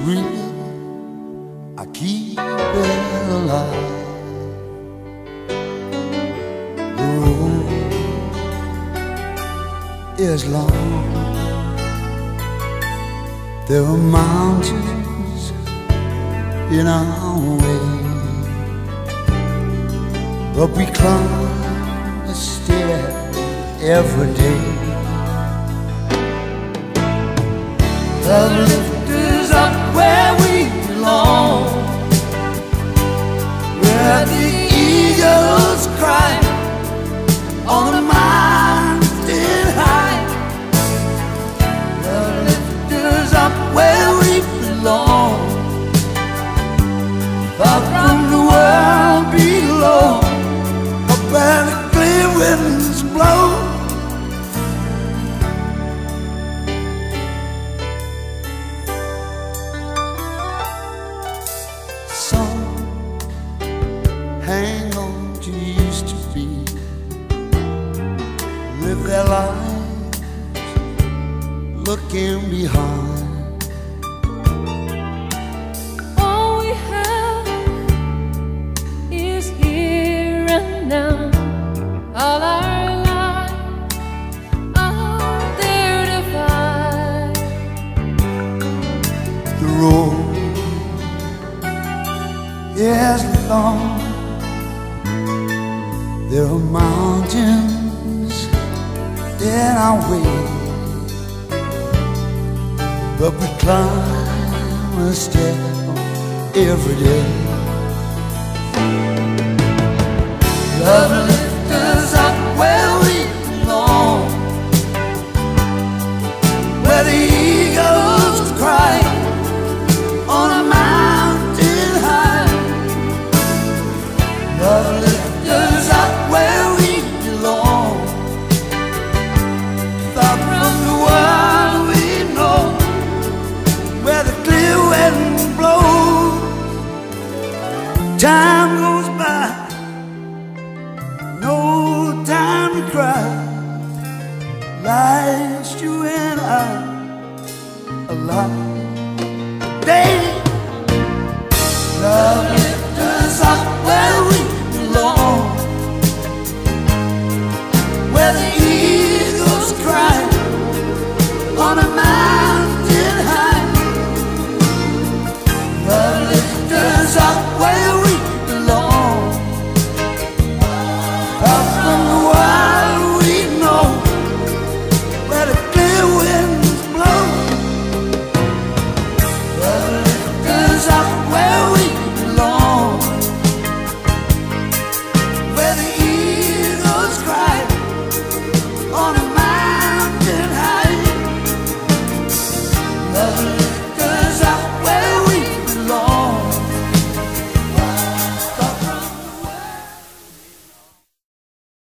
real, I keep it alive. The road is long, there are mountains in our way, but we climb a stair every day. Love lift us up where we belong, where the eagles cry on a mountain high. Love lift us up where we belong, far from the world below, up where the clear winds blow. Hang on to used to be, live their lives looking behind. All we have is here and now. All our lives are there to find. The road is long, there are mountains in our way, but we climb a step every day. Love lifts us up where we belong, where the eagles cry on a mountain high. Love lifts us up where we belong, far from the world we know, where the clear wind blows. Time goes by, no time to cry. Life's you and I alive.